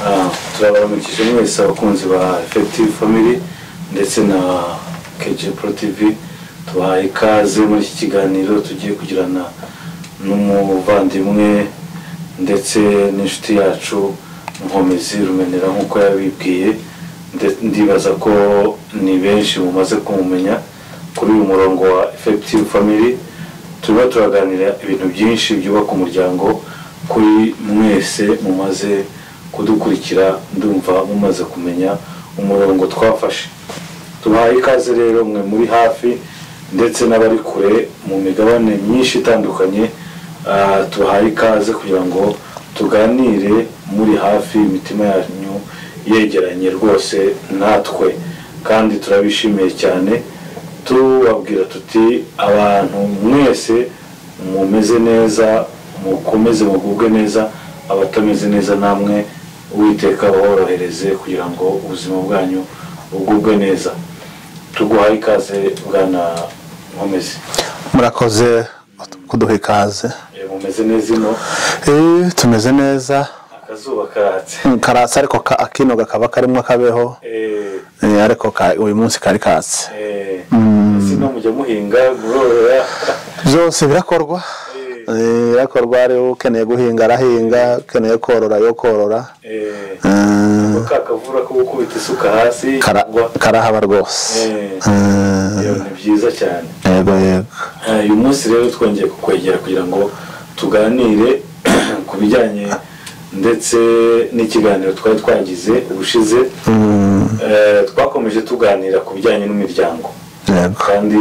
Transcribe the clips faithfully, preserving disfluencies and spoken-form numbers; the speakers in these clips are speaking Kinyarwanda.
turabaramukije mwese abakunzi ba Effective Family ndetse na K J Pro T V. Tubahaye ikaze muri iki kiganiro tugiye kugirana n'umuvandimwe ndetse n'inshuti yacu Nkomezi Rumenera nk'uko yabibwiye. Ndibaza ko ni benshi mumaze kumumenya kuri uyu murongo wa Effective Family. Turimo turaganira ibintu byinshi byubaka umuryango kuri mwese mumaze kudukurikira. Ndumva mumaze kumenya umurongo twafashe. Tubahaye ikaze rero mwe muri hafi ndetse n'abari kure mu migabane myinshi itandukanye. Tubahaye ikaze kugira ngo tuganire muri hafi, imitima yanyu yegeranye rwose natwe, kandi turabishimiye cyane. Tubabwira tuti abantu mwese mumeze neza, mukomeze mugubwe neza, abatameze neza namwe Uwiteka aborohereze kugira ngo ubuzima bwanyu bugubwe neza. Tuguhaye ikaze bwana Nkomezi. Murakoze kuduha ikaze. Mumeze neza ino? Eh, tumeze neza. Akazuba karatse. Karatse ariko akino gakaba karimo kabeho. Eh, ariko uyu munsi kari katse. Eh, sino mujya muhinga gurora byose birakorwa. Eh, birakorwa ari ukeneye guhinga arahinga, ukeneye korora yo korora. Eh, kakavura ko gukubita isuka hasi karahaba rwose. Eh, ni byiza cyane. Yego yego. Uyu munsi rero twongeye kukwegera kugira ngo tuganire ku bijyanye ndetse n'ikiganiro twari twagize ubushize. Twakomeje tuganira ku bijyanye n'imiryango, kandi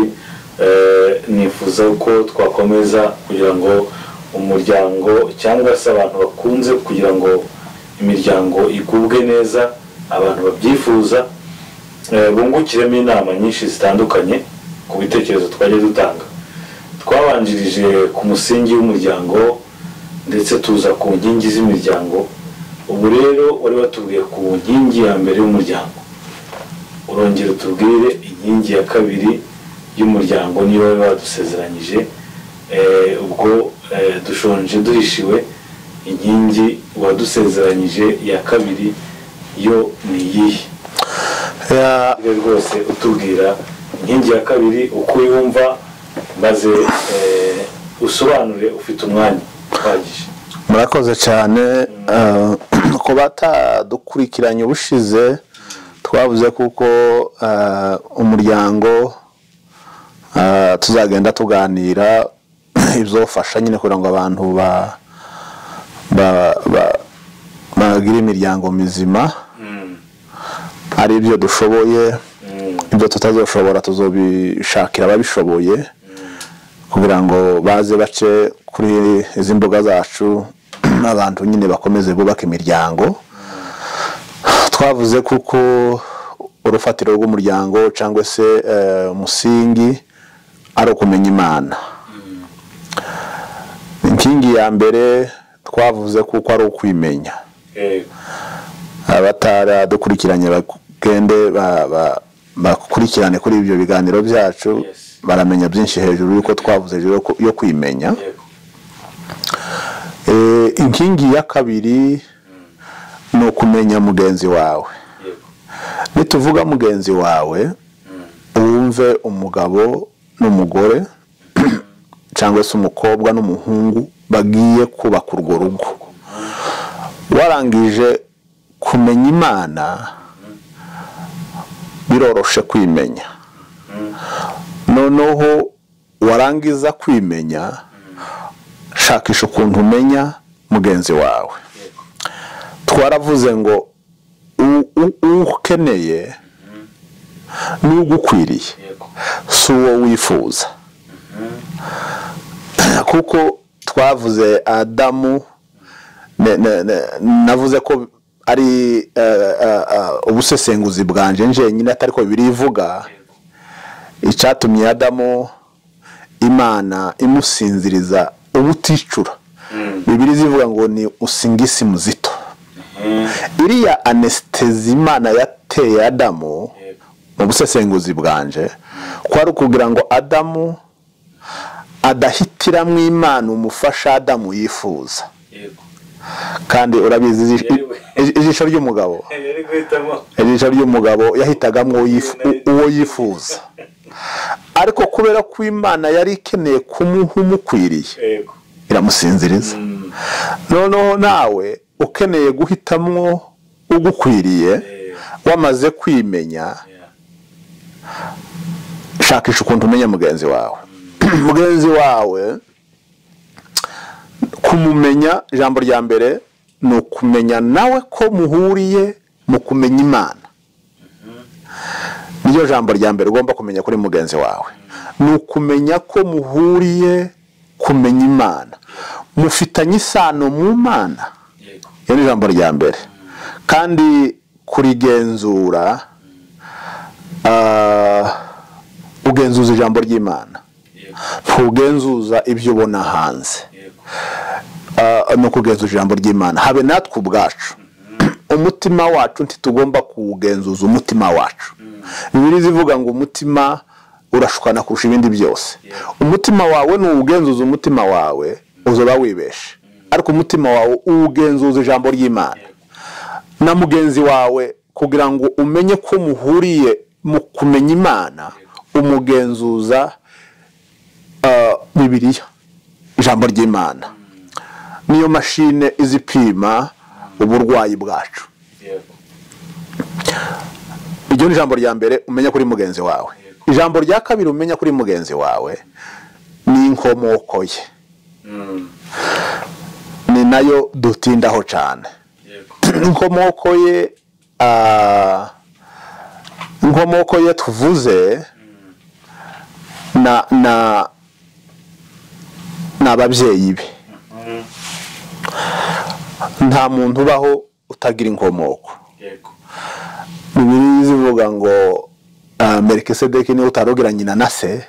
nifuza ko twakomeza kugira ngo umuryango cyangwa se abantu bakunze kugira ngo imiryango igubwe neza, abantu babyifuza bungukiremo inama nyinshi zitandukanye ku bitekerezo twagiye dutanga. Twabanjirije ku musingi w'umuryango ndetse tuza ku nkingi z'imiryango. Ubu rero wari watubwiye ku nkingi ya mbere y'umuryango, urongera utubwire inkingi ya kabiri y'umuryango niyo wari wadusezeranyije. Ubwo dushonje duhishiwe, inkingi wadusezeranyije ya kabiri yo ni iyihe? Rwose utubwira inkingi ya kabiri uko uyumva, maze usobanure, ufite umwanya uhagije. Murakoze cyane. Ko batadukurikiranye ubushize twavuze kuko umuryango tuzagenda tuganira ibyofasha nyine kugira ngo abantu bagire imiryango mizima. Ari ibyo dushoboye, ibyo tutazoshobora tuzobishakira ababishoboye kugira ngo baze bace kuri izi mbuga zacu abantu nyine bakomeze bubaka imiryango. Twavuze kuko urufatiro rw'umuryango cyangwa se umusingi ari ukumenya Imana. Inkingi ya mbere twavuze kuko ari ukwimenya. Abataradukurikiranye bagende bakurikirane kuri ibyo biganiro byacu, baramenya byinshi hejuru yuko twavuze yo kwimenya. Inkingi ya kabiri ni ukumenya mugenzi wawe. Nituvuga mugenzi wawe, uwumve umugabo n'umugore cyangwa se umukobwa n'umuhungu bagiye kubaka urwo rugo. Warangije kumenya Imana, biroroshe kwimenya. Noneho warangiza kwimenya, shakisha ukuntu umenya mugenzi wawe. Twaravuze ngo ukeneye n'ugukwiriye si uwo wifuza, kuko twavuze Adamu. Navuze ko ari ubusesenguzi bwanje njenyine atari ko birivuga icyatumye Adamu Imana imusinziriza ubuticura. Bibiri zivuga ngo ni usingisi muzito. Iriya anesthesi Imana yateye Adamu mu busesenguzi bwanje kwari kugira ngo Adamu adahitira mu Imana umufasha Adamu yifuza. kandi urabizi ijisho ry'umugabo yari guhitamo ijisho ry'umugabo yahitagamo uwo yifuza, ariko kubera ko Imana yari ikeneye kumuha umukwiriye iramusinziriza. Noneho nawe ukeneye guhitamwo ugukwiriye wamaze kwimenya, shakisha ukuntu umenya mugenzi wawe. Mugenzi wawe kumumenya, ijambo rya mbere ni ukumenya nawe ko muhuriye mu kumenya Imana. Niyo jambo rya mbere ugomba kumenya kuri mugenzi wawe, ni ukumenya ko muhuriye kumenya Imana, mufitanye isano mu Mana. Iyo ni jambo rya mbere. Kandi kurigenzura, uh, ugenzuza ijambo ry'Imana, ntugenzuza ibyo ubona hanze. Uh, no kugenzuza ijambo ry'Imana. Habe natwe ubwacu umutima wacu ntitugomba kugenzuza umutima wacu. Bibiliya zivuga ngo umutima urashukana kurusha ibindi byose. Umutima wawe nuwugenzuza umutima wawe uzoba wibeshe, ariko umutima wawe uwugenzuza ijambo ry'Imana. Na mugenzi wawe kugira ngo umenye ko muhuriye mu kumenya Imana, umugenzuza uh, Bibiliya, ijambo ry'Imana. Niyo mashine izipima uburwayi bwacu. Iryo ni ijambo rya mbere umenya kuri mugenzi wawe. Ijambo rya kabiri umenya kuri mugenzi wawe ni inkomoko ye. Ni nayo dutindaho cyane. Inkomoko ye, uh, inkomoko ye tuvuze na na n'ababyeyi be. Nta muntu ubaho utagira inkomoko. Bibiliya zivuga ngo uh, Melikisedeki niwe utarogira nyina na se,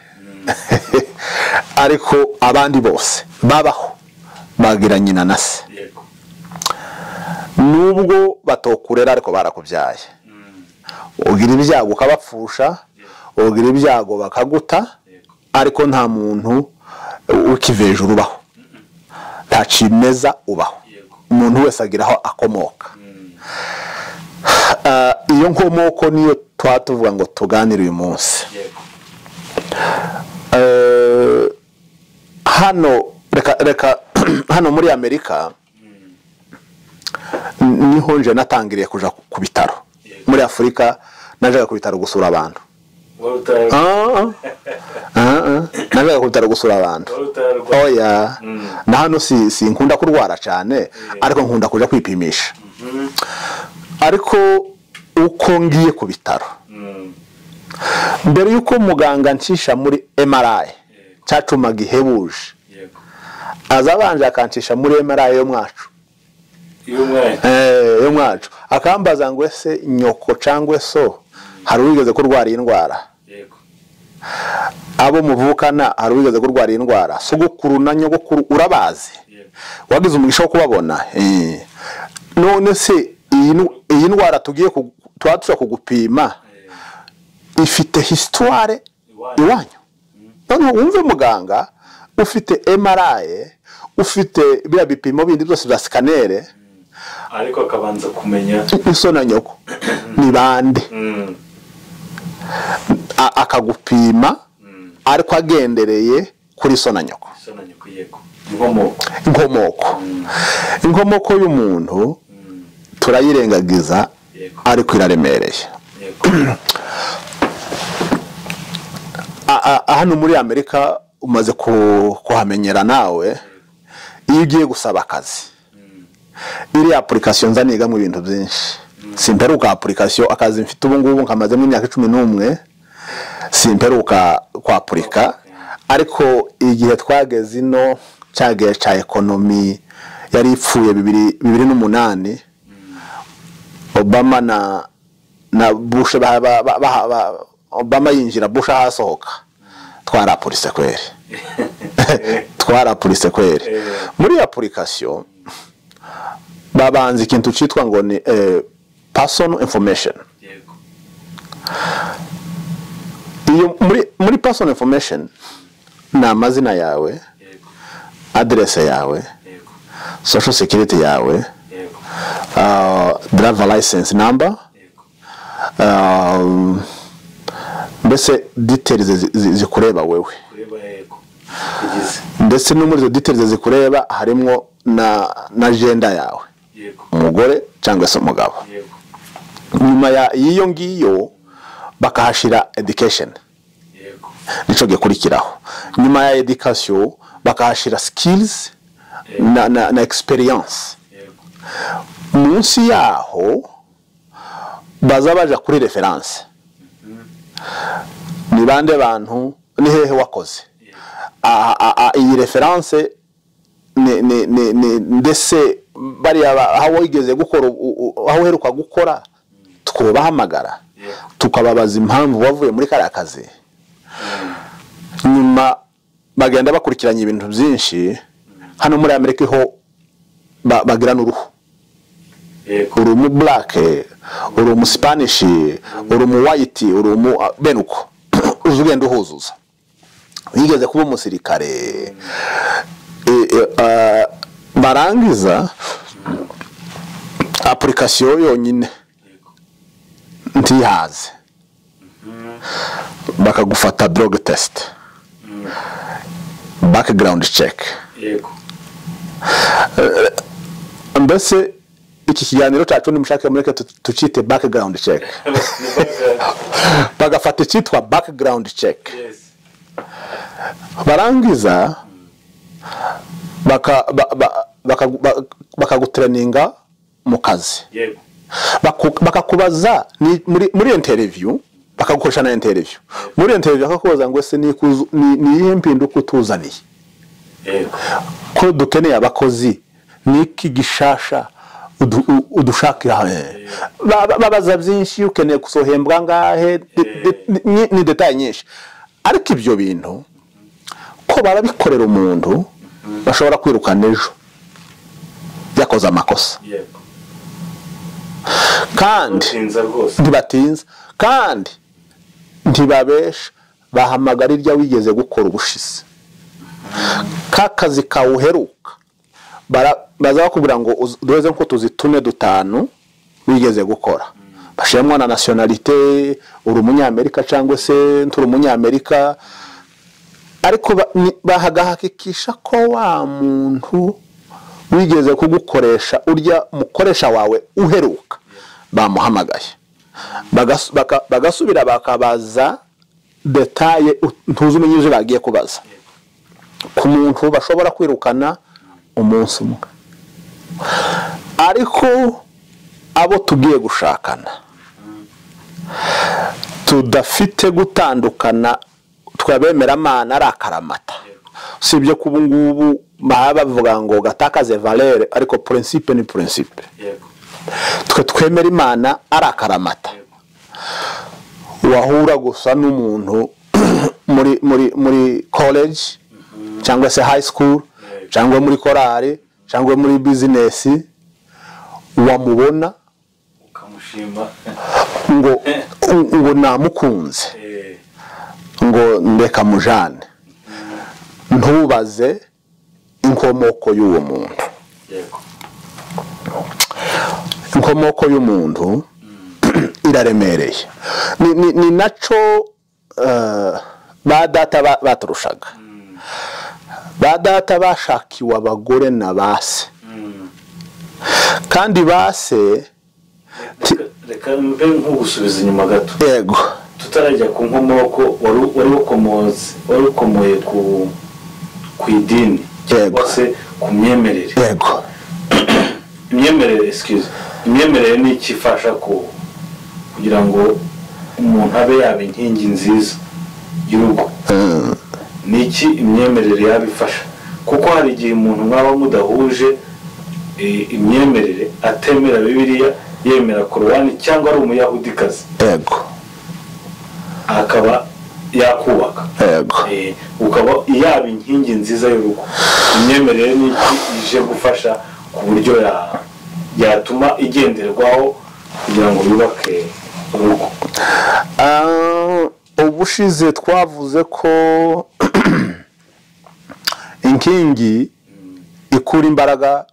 ariko abandi bose babaho bagira nyina na se. Nubwo batokurera ariko barakubyaye. Ugira ibyago ukabapfusha, ugira ibyago bakaguta, ariko nta muntu ukivejuru ubaho, nta cimeza ubaho. Umuntu wese agira aho akomoka. Uh, iyo nkomoko niyo twatuvuga ngo tuganire uyu munsi. Uh, hano reka reka hano muri Amerika niho nje natangiriye kuja ku bitaro. Muri Afrika najaga ku bitaro gusura abantu. Ah ah najaga ku bitaro gusura abantu. Oya, na hano si si nkunda kurwara cyane, ariko nkunda kuja kwipimisha. Ariko uko ngiye ku bitaro, mbere yuko muganga ncisha muri M R I cyacuma gihebuje, azabanje akancisha muri M R I yo mwacu. Eh yo mwacu akambaza ngo ese nyoko cangwe so hari wigeze kurwara indwara? Yego. Abo muvukana hari wigeze kurwara indwara? Sogokuru na nyogokuru urabazi? Yego. Wagize umugisha wo kubabona? Eh. None se iyi ndwara tugiye twatusha kugupima ifite histoire iwanyu? None wumve muganga ufite M R I, ufite bya bipimo bindi byose bya scanner, ariko akabanza kumenya iso na nyoko ni bande. Akagupima ariko agendereye kuri so na nyoko. So na nyoko yego. Inkomoko. Inkomoko. Inkomoko y'umuntu turayirengagiza, ariko iraremereye. Hano muri Amerika umaze kuhamenyera nawe, iyo ugiye gusaba akazi, iri application nzaniga mu bintu byinshi. Simperuka application akazi mfite ubu ngubu nkamaze mu myaka cumi n'umwe, simperuka kwa apurika, ariko igihe twageze ino cyage cha economy yari ipfuye bibiri n'umunani, Obama na na Bush ba, ba, ba, ba Obama yinjira Bush hasohoka, twara police kweri. Twara police kweri. Muri application babanze ikintu citwa ngo ni eh, personal information. Yego. Iyo muri muri personal information na amazina yawe, yego, address yawe, yego, social security yawe, yego, uh, driver license number, yego, um, mbese details zi- zi- zikureba wewe, kureba yego kugize, ndetse no muri izo details zikureba harimo na na agenda yawe, yego, umugore cyangwa se umugabo. yego, Nyuma ya iyo ngiyo bakahashira education, yego, nico gikurikiraho. Nyuma ya education bakahashira skills na, na, na experience. yego, Munsi yaho baza baja kuri reference. Ni bande bantu, ni hehe wakoze. yego, A- a- a- iyi reference ni ni ni ni ndetse bari aho wigeze gukora u- u- aho heruka gukora twobahamagara yego, tukababaza impamvu wavuye muri kariya kazi. Nyuma bagenda bakurikiranye ibintu byinshi. Hano muri Amerika ho ba- bagira n'uruhu, yego, uri mu black, uri mu Spanish, uri mu white, uri mu benuko uzi ugenda uhuzuza. Wigeze kuba umusirikare, e, e, uh, barangiza application yonyine yego, ntihaze, bakagufata drug test, background check. yego, Mbese iki kiganiro cyacu nimushake mureke tu- tucite background check. Bagafata icyitwa background check, yes, barangiza baka ba- ba- baka- ba- bakagutraninga mu kazi, yego, Baku- bakakubaza ni- muri muri interview, bakagukoresha na interview. Muri interview bakakubaza ngo ese ni kuzu- ni ni iyihe mpinduka utuzaniye, yego, ko dukeneye abakozi, niki gishasha udu- u- udushakira he. Ba- ba- babaza byinshi, ukeneye gusohembwa ngahe, de- de- ni- ni detail nyinshi. Ariko ibyo bintu ko barabikorera umuntu bashobora kwirukana ejo yakoze amakosa, yego, kandi utinza rwose, ntibatinza, kandi ntibabesha, bahamagara irya wigeze gukora ubushize. Ka kazi kawuheruka bara- baza bakubwira ngo uz- duheze nko tuzi tune dutanu wigeze gukora, bashiramo na nationalité, uri umunyamerika cyangwa se nturi umunyamerika, ariko ba- ni- bahagahakikisha ko wa muntu wigeze kugukoresha urya mukoresha wawe uheruka bamuhamagaye. Bagas- baka- bagasubira bakabaza detaye ntuzi umenyije bagiye kubaza ku muntu bashobora kwirukana umunsi umwe. Ariko abo tugiye gushakana tudafite gutandukana, twabemera amana ari akaramata. Sibyo kubu ngubu baba bavuga ngo gatakaze valeur, ariko principe ni principe. yego, Twe twemera imana ari akaramata. Wahura gusa n'umuntu muri muri muri college cyangwa se high school cyangwa muri korari cyangwa muri business, wamubona ukamushima, ngo ngo namukunze, eh, ngo ndeka mujane, ntubaze inkomoko y'uwo muntu. yego, Inkomoko y'umuntu iraremereye. Ni, ni, ni naco uh, ba data ba- baturushaga. Ba data bashakiwe abagore na base, kandi base Reka- reka mbe nk'ugusubiza inyuma gato, yego tutarajya ku nkomoko wari wari ukomoze wari ukomoye ku ku idini cyangwa Yego. se ku myemerere. yego Imyemerere, excuse, imyemerere ni ikifasha ku kugira ngo umuntu abe yaba inkingi nziza y'urugo. Mm, Ni iki imyemerere yabifasha? Kuko hari igihe umuntu mwaba mudahuje eh, imyemerere, atemera Bibiliya, yemera Korowani cyangwa ari umuyahudikazi, yego akaba yakubaka, yego eh, ukaba yaba inkingi nziza y'urugo. Imyemerere ni iki ije gufasha ku buryo ya yatuma igenderwaho kugira ngo yubake urugo. Ah, ubushize twavuze ko inkingi ikura imbaraga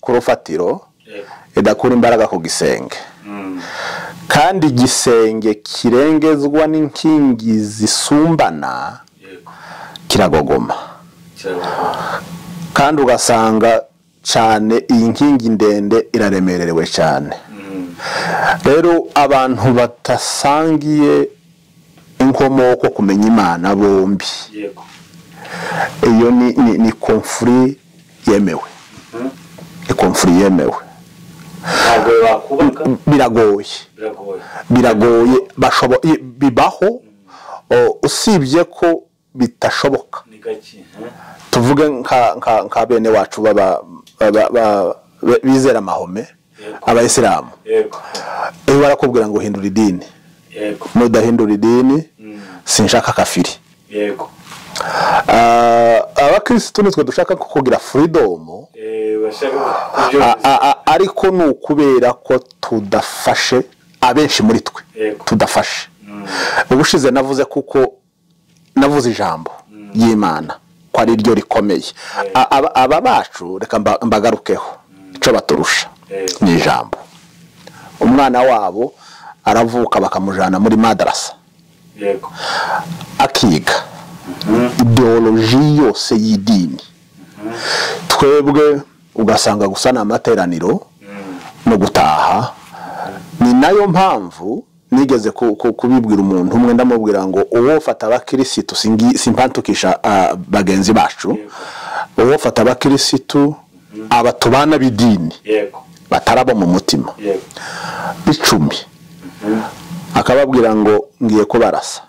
ku rufatiro yego idakura imbaraga ku gisenge mm kandi igisenge kirengezwa n'inkingi zisumbana yego kiragogoma cyangwa kandi ugasanga cyane iyi nkingi ndende iraremerewe cyane mm rero abantu batasangiye inkomoko kumenya Imana bombi yego iyo ni ni, ni conflit yemewe mm ni conflit yemewe ntabwo bakubaka biragoye biragoye biragoye bashobo bibaho o, usibye ko bitashoboka ni gaki eh tuvuge nka nka nka bene wacu baba ba- ba- bizera Mahome yego abayisilamu yego ewe barakubwira ngo hindura idini yego nudahindura idini mm sinshaka kafiri yego Ah, abakristo nitwe dushaka kugira freedom eh bashaka ibyo a- a- a- ariko nukubera ko tudafashe abenshi muri twe yego tudafashe mm ubushize navuze kuko navuze ijambo y'Imana ko ari ryo rikomeye A- aba aba bacu reka mba- mbagarukeho ico baturusha yego ni ijambo umwana wabo aravuka bakamujana muri madrasa yego akiga mm ideology yose y'idini twebwe ugasanga gusana amateraniro mm no gutaha ni nayo mpamvu nigeze ku- ku- kubibwira umuntu umwe ndamubwira ngo uwo fata abakirisitu singi simpantukisha uh, bagenzi bacu uwo fata abakirisitu abatubana bidini yego batarabo mu mutima yego icumi akababwira ngo ngiye kubarasa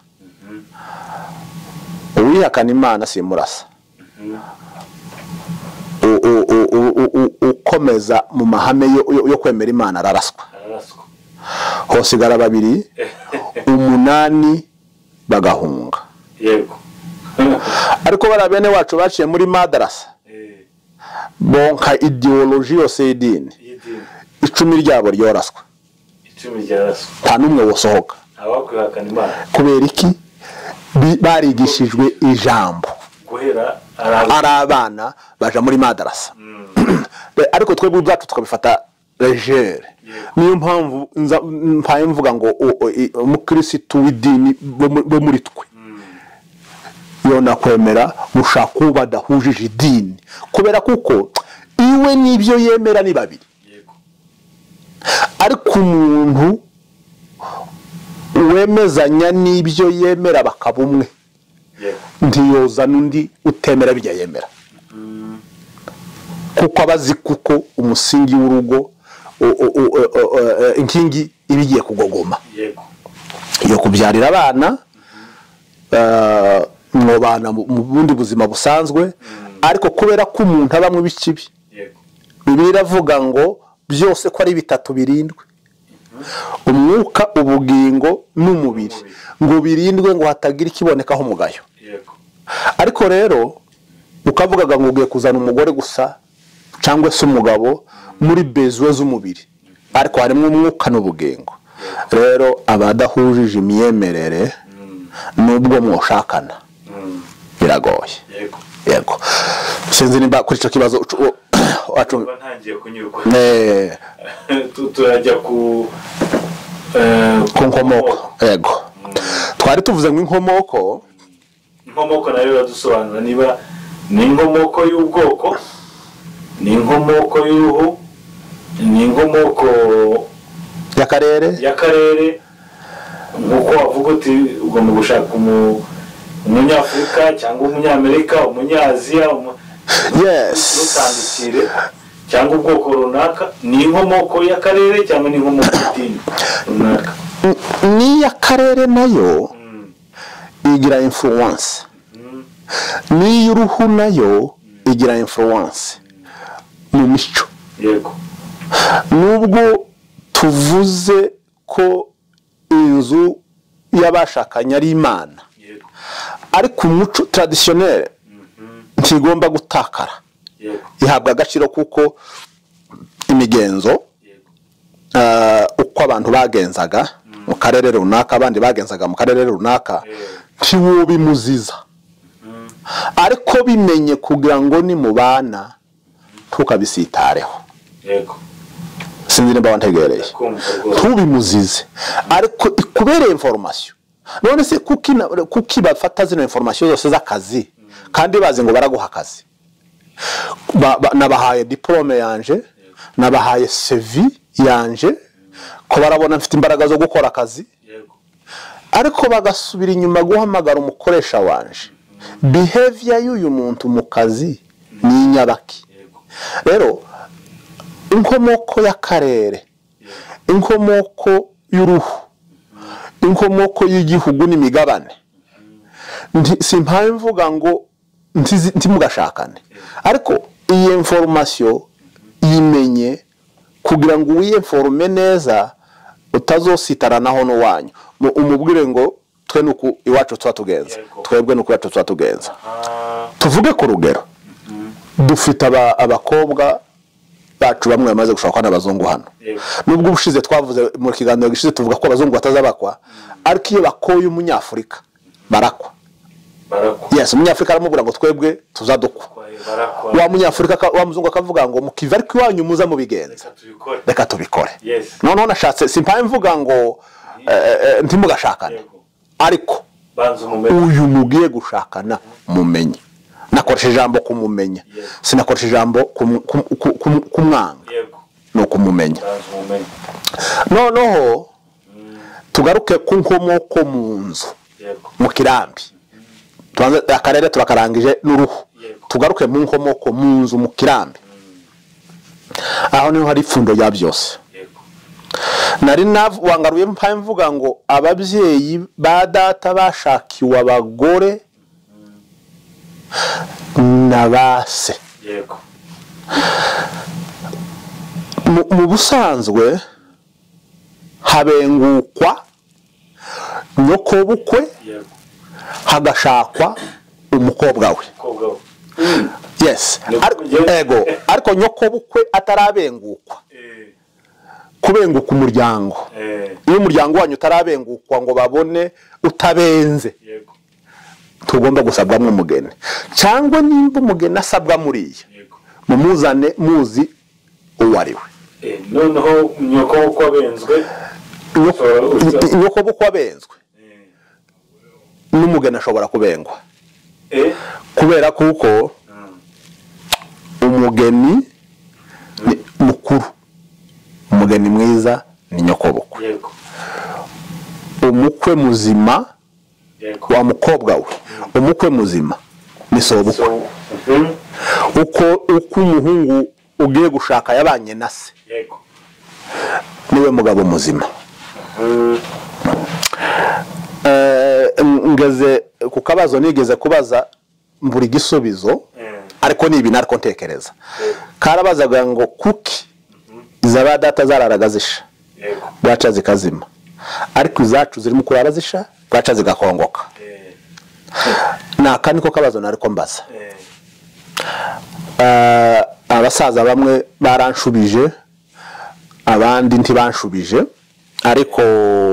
uwihakana Imana simurasa U- u- u- u- u- ukomeza mu mahame yo- yo yo kwemera Imana araraswa araswa hosigara babiri umunani bagahunga yego ariko bara bene wacu baciye muri madrasa eh bonka ideology yose y'idini yidini icumi ryabo ryoraswa icumi ryaraswa nta numwe wosohoka abakwihakana Imana kubera iki Bi- barigishijwe ijambo guhera araza ari abana baja muri madrasa ariko twebwe ubwacu tukabifata legere niyo mpamvu nza mpaye mvuga ngo o- o- i- umukristo w'idini bo mu- bo muri twe yona kwemera gushaka uwo badahujije idini kubera kuko iwe n'ibyo yemera ni babiri yego ariko umuntu wemezanya n'ibyo yemera bakaba umwe yego ntiyoza n'undi utemera bijya yemera kuko abazi kuko umusingi w'urugo o- o- o- o- o- inkingi ibigiye kugogoma yego yo kubyarira abana eh, mu bana mu mu bundi buzima busanzwe ariko kubera ko umuntu abamwe b'ikibi yego Bibiliya iravuga ngo byose ko ari bitatu birindwe umwuka ubugingo n'umubiri ngo birindwe ngo hatagira ikibonekaho umugayo yego ariko rero ukavugaga ngo ugiye kuzana umugore gusa cyangwa se umugabo muri bezwe z'umubiri ariko harimo umwuka n'ubugingo rero abadahujije imyemerere nubwo mwoshakana mm biragoye yego yego sinzi nimba kuri ico kibazo ucu- wacu kuba ntangiye kunyurwa eh Tu- turajya ku eh ku nkomoko yego twari tuvuze ngo inkomoko inkomoko nayo iradusobanura niba ni inkomoko y'ubwoko ni inkomoko y'uruhu ni inkomoko y'akarere y'akarere nk'uko wavuga uti ugomba gushaka umu- umunyafurika cyangwa umunyamerika umunyaziya umu- yes nutandikire cyangwa ubwoko runaka ni inkomoko y'akarere cyangwa ni inkomoko y'idini runaka ni y'akarere nayo igira influence ni y'uruhu nayo igira influence mu mico yego nubwo tuvuze ko inzu y'abashakanye ari Imana yego ariko umuco traditionnel ntigomba gutakara yego ihabwa agaciro kuko imigenzo yego uh, uko abantu bagenzaga mu karere runaka abandi bagenzaga mu karere runaka ntiwo bimuziza ariko bimenye kugira ngo ni mubana tukabisitareho yego sinzi nimba wantegereye ntubimuzize ariko ikubereye information none se kuki kuki bafata zino information zose z'akazi kandi bazi ngo baraguha akazi nabahaye diplome yanje nabahaye C V yanje ko barabona mfite imbaraga zo gukora akazi ariko bagasubira inyuma guhamagara umukoresha wanje behavior y'uyu muntu mu kazi ni nyabaki rero inkomoko y'akarere inkomoko y'uruhu inkomoko y'igihugu n'imigabane simpamvu mvuga ngo ntimugashakane ariko iyi information yimenye kugira ngo wiyenforme neza utazositaranaho no wanyu umubwire ngo twe nuko iwacu twa tugenza twebwe nuko iwacu twa tugenza tuvuge ku rugero dufite abakobwa bacu bamwe bamaze gushaka n'abazungu hano nubwo ubushize twavuze mu kiganiro gishize tuvuga ko abazungu batazabakwa ariko iyo bakoye umunyafrika barakwa yes umunyafrika aramubura ngo twebwe tuzadukwa wa munyafrika wa muzungu akavuga ngo mukiva ariko iwanyu muza mu bigenza reka tubikore none nashatse simpamvu mvuga ngo ntimugashakana ariko uyu mugiye gushakana mumenye nakoresha ijambo kumumenya sinakoresha ijambo kumwanga no kumumenya noneho tugaruke ku nkomoko mu nzu mu kirambi akarere turakarangije n'uruhu tugaruke mu nkomoko mu nzu mu kirambi aho niho hari ipfundo rya byose nari navangaruye mpamvu mvuga ngo ababyeyi ba data bashakiwe abagore nabase yego mu busanzwe habengukwa nyoko bukwe hagashakwa umukobwa we yes ego ariko nyoko bukwe atarabengukwa kubenguka umuryango iyo umuryango wanyu utarabengukwa ngo babone utabenze tugomba gusabwamo umugeni cyangwa nimba umugeni asabwa muriya mumuzane muzi uwo ari we noneho nyoko bukwe abenzwe nyoko bukwe abenzwe n'umugeni ashobora kubengwa kubera kuko umugeni mukuru umugeni mwiza ni nyoko bukwe umukwe muzima wa mukobwa we umukwe muzima ni sobukwe uko uko umuhungu ugiye gushaka yabanye na se niwe mugabo muzima ngeze ku kabazo nigeze kubaza mburi gisubizo ariko nibi nariko ntekereza karabazaga ngo kuki izaba data zararaga zisha bwaca zikazima ariko izacu zirimo kurara zisha bwaca zigakongoka naka niko kabazo nariko mbaza abasaza bamwe baranshubije abandi ntibanshubije ariko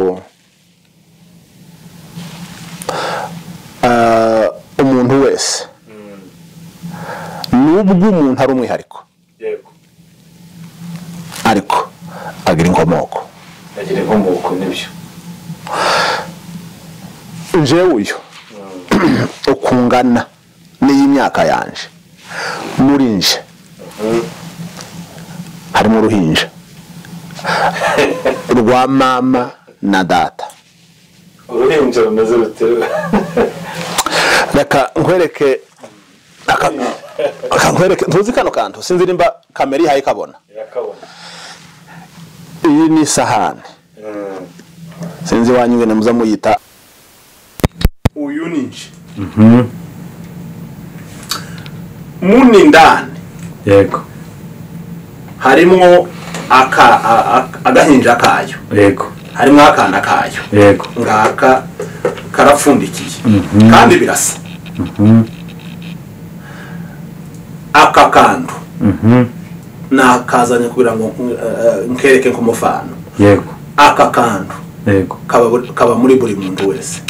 umuntu wese nubwo umuntu ari umwihariko ariko agira inkomoko agira inkomoko nibyo nje uyu ukungana n'iyi myaka yanje muri nje harimo uruhinja rwa mama na data uruhinja rumeze rutewe reka nkwereke nkwereke ntuzi kano kantu sinzi nimba kamera ihaye kabona irakabona iyi ni isahani sinzi wanyuwe na muza muyita uyu ni nje muni ndani yego harimo aka agahinja kayo yego harimo akana kayo yego ngaka karapfundikiye kandi birasa aka kantu nakazanye kugira ngo nkereke ku mufano yego aka kantu yego kaba muri buri muntu wese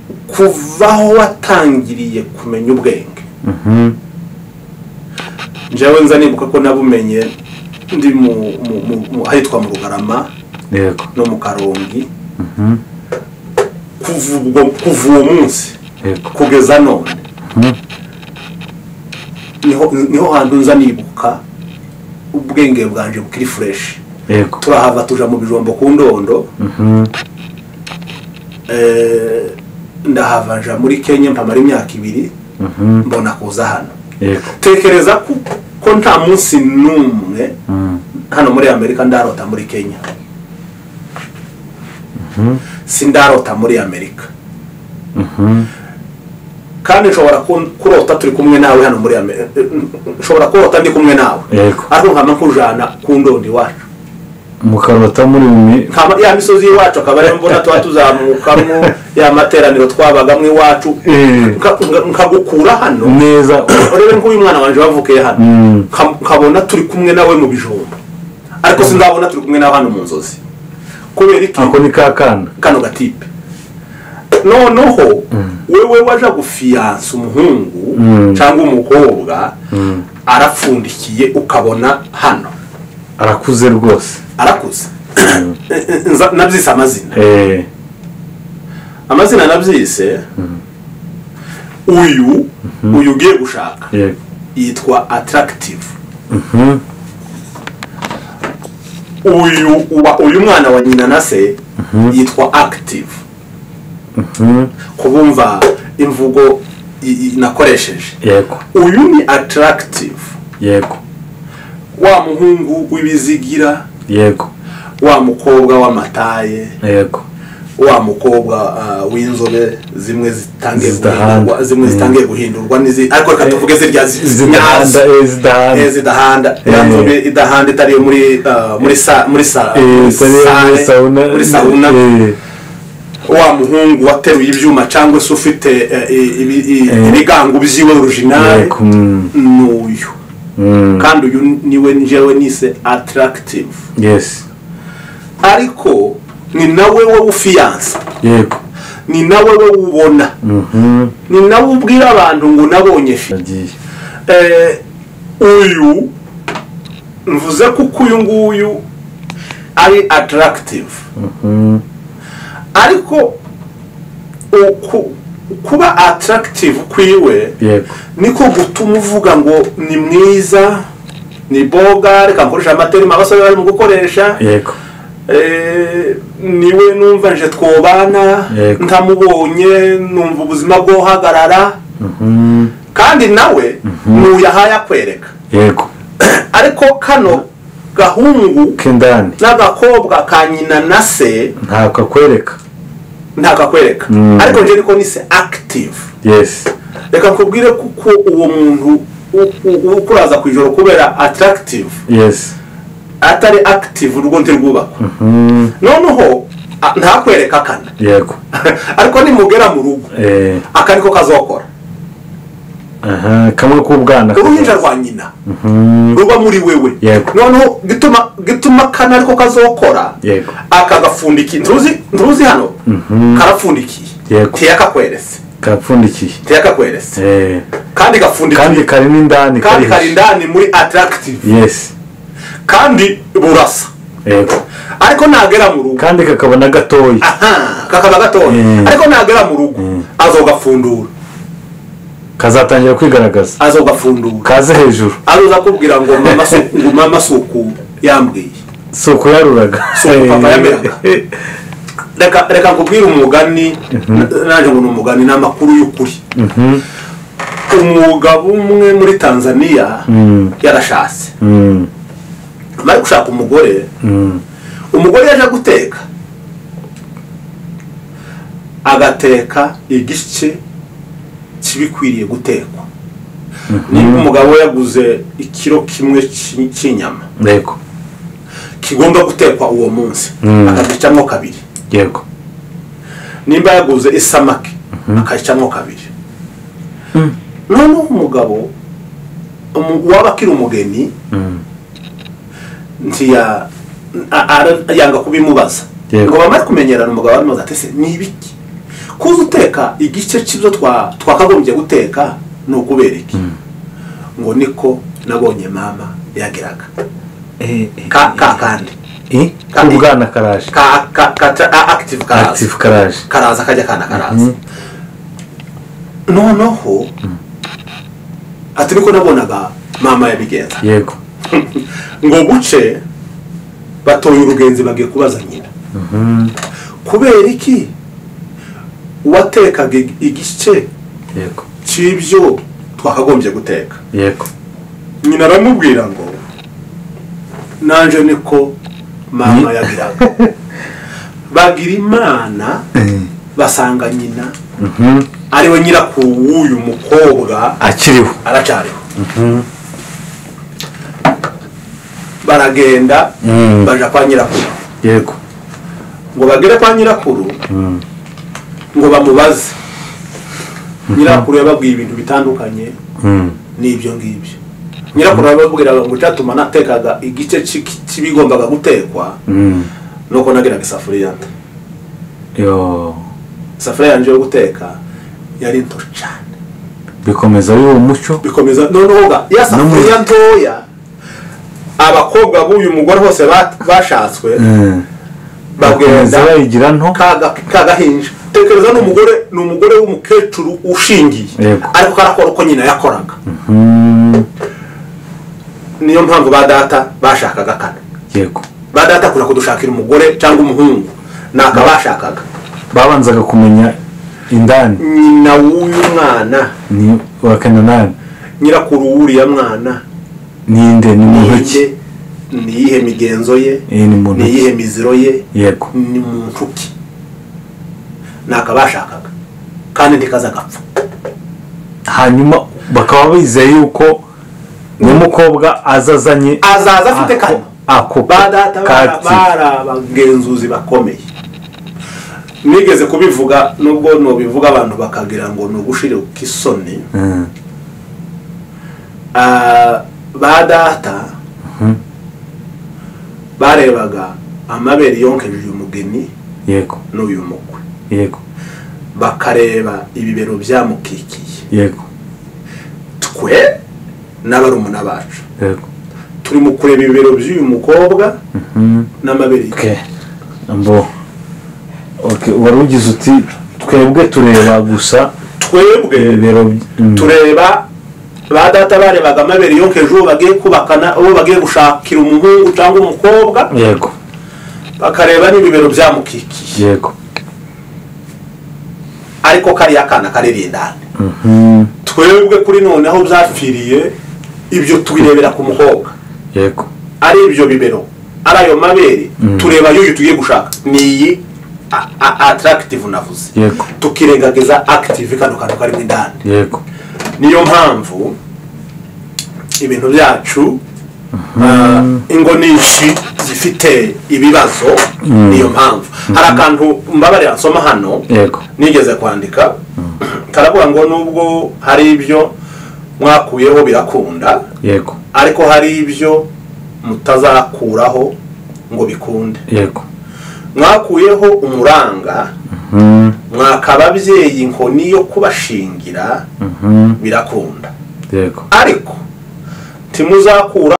kuvaho watangiriye kumenya ubwenge njyewe nza nibuka ko nabumenye ndi mu ahitwa mu Rugarama yego no mu Karongi kuva kuva uwo munsi kugeza none niho niho hantu nza nibuka ubwenge bwanje bukiri fresh yego turahava tuja mu bijombo ku Ndondo eh ndahava nja muri Kenya mpamara imyaka ibiri mbona kuza hano yego tekereza ko ko nta munsi numwe hano muri Amerika ndarota muri Kenya sindarota muri Amerika kandi nshobora kurota turi kumwe nawe hano muri Amerika nshobora kurota ndi kumwe nawe ariko nkama kujana ku Ndondo iwacu mukarota muri mwe nkama ya misozi iwacu akaba rero mbona twa tuzamukamo ya materaniro twabagamwe iwacu nkagukura hano neza urebe nk'uyu mwana wanje wavukiye hano nkabona turi kumwe nawe mu bijombo ariko sindabona turi kumwe nawe hano mu nzozi kubera iki ako ni kakana kano gatipe noneho wewe waje gufiyansa umuhungu cyangwa umukobwa arapfundikiye ukabona hano arakuze rwose arakuze nabyise amazina eh amazina nabyise uyu uyu ugiye gushaka yitwa attractive uyu uba uyu mwana wa nyina na se yitwa active kubumva imvugo nakoresheje yego uyu ni attractive yego wa muhungu w'ibizigira yego wa mukobwa w'amataye yego wa mukobwa w'inzobe zimwe zitangiye guhindurwa zimwe zitangiye guhindurwa nizi ariko reka tuvuge zirya zidahanda zidahanda zidahanda yanzobe idahanda itari muri muri sa muri sa muri sauna wa muhungu wateruye ibyuma cyangwa se ufite ibigango byiwe original n'uyu kandi uyu niwe njewe nise attractive yes ariko ni nawe wo ufiyansa yego ni nawe wo ubona ni nawe ubwira abantu ngo nabonye eh uyu mvuze kuko uyu nguyu ari attractive ariko kuba attractive kwiwe niko gutuma uvuga ngo ni mwiza ni boga reka nkoresha amaterima abasore bari mu gukoresha yego eh niwe numva nje twobana ntamubonye numva ubuzima bwo hagarara kandi nawe nuyahaye akwereka yego ariko kano gahungu kendani n'agakobwa ka nyina na se ntakakwereka ntakakwereka ariko nje niko nise active yes reka kubwire kuko uwo muntu ukuraza kwijoro kubera attractive yes atari active urugo ntirwubaka noneho ntakwereka kana yego ariko nimugera mu rugo eh akaniko kazokora aha kamwe kubwana uruhinja rwa nyina ruba muri wewe noneho gituma gituma kana ariko kazokora yego akagafundiki ntuzi ntuzi hano karafundikiye tiyakakwerese kapfundikiye tiyakakwerese eh kandi gafundikiye kandi kari n'indani kandi kari ndani muri attractive yes kandi burasa yego ariko nagera mu rugo kandi kakabona gatoyi aha kakaba gatoyi ariko nagera mu rugo azogafundura kazatangira kwigaragaza azogafundura kaze hejuru azoza kubwira ngo mama suku ngo mama suku yambwiye suku yaruraga suku papa yambiraga reka reka kubwira umugani naje ngo umugani n'amakuru y'ukuri umugabo umwe muri Tanzania yarashase bari gushaka umugore umugore yaje guteka agateka igice kibikwiriye gutekwa niba umugabo yaguze ikiro kimwe cy'inyama yego kigomba gutekwa uwo munsi akagicamo kabiri yego nimba yaguze isamaki akagicamo kabiri none umugabo wabakira umugeni ntiya yanga kubimubaza ngo bamare kumenyerana umugabo aramubaza ati se ni ibiki kuza uteka igice cy'ibyo twa twakagombye guteka no kubera iki ngo niko nabonye mama yagiraga eh ka ka kandi eh kubwana karaje ka ka active karaza active karaje karaza kajya kana karaza noneho ati niko nabonaga mama yabigenza yego ngo buce batoye urugenzi bagiye kubaza nyina kubera iki watekaga igice yego cy'ibyo twakagombye guteka yego nyina aramubwira ngo nanje niko mama yagiraga bagira imana basanga nyina ariwe nyirakuru w'uyu mukobwa akiriho aracariho baragenda baja kwa nyirakuru yego ngo bagere kwa nyirakuru ngo bamubaze nyirakuru yababwiye ibintu bitandukanye n'ibyo ngibyo nyirakuru yababwira ngo cyatuma natekaga igice cy'ibigombaga gutekwa nuko nagiraga isafuriya yo isafuriya yanje yo guteka yari nto cyane bikomeza y'uwo muco bikomeza noneho ga ya safuriya ntoya abakobwa b'uyu mugore hose bashatswe bagenda bayigira nto kaga hinja tekereza n'umugore n'umugore w'umukecuru ushingiye ariko karakora uko nyina yakoraga niyo mpamvu ba data bashakaga kana yego ba data kuja kudushakira umugore cyangwa umuhungu naka bashakaga babanzaga kumenya indani nyina w'uyu mwana ni wakana nani nyirakuru w'uriya mwana ninde ni muntu ni yihe migenzo ye ni yihe miziro ye yego ni muntu ki naka bashakaga kandi ndikaza gapfa hanyuma bakaba bizeye yuko n'umukobwa azazanye azaza afite kana ako badata bara abagenzuzi bakomeye nigeze kubivuga nubwo no bivuga abantu bakagira ngo no gushira ukisoni ah badata barebaga amabere yonkeje uyu mugeni yego n'uyu mukwe yego bakareba ibibero byamukikiye yego twe n'abarumuna bacu yego turi mu kureba ibibero by'uyu mukobwa n'amabere okay ambo okay warugize uti twebwe tureba gusa twebwe ibibero tureba badata barebaga amabere yonkeje bagiye kubakana uwo bagiye gushakira umuhungu cyangwa umukobwa yego bakareba n'ibibero byamukikiye yego ariko kari yakana karerindana twebwe kuri none aho byafiriye ibyo tubirebera ku mukobwa yego ari ibyo bibero ari ayo mabere tureba yuyu tugiye gushaka ni attractive navuze yego tukirengagiza active kano kantu kari mu ndani yego niyo mpamvu ibintu byacu ingo nyinshi zifite ibibazo niyo mpamvu hari akantu mbabarira nsoma hano nigeze kwandika karavuga ngo nubwo hari ibyo mwakuyeho birakunda yego ariko hari ibyo mutazakuraho ngo bikunde yego mwakuyeho umuranga mwakababyeyi inkoni yo kubashingira birakunda yego ariko timuzakura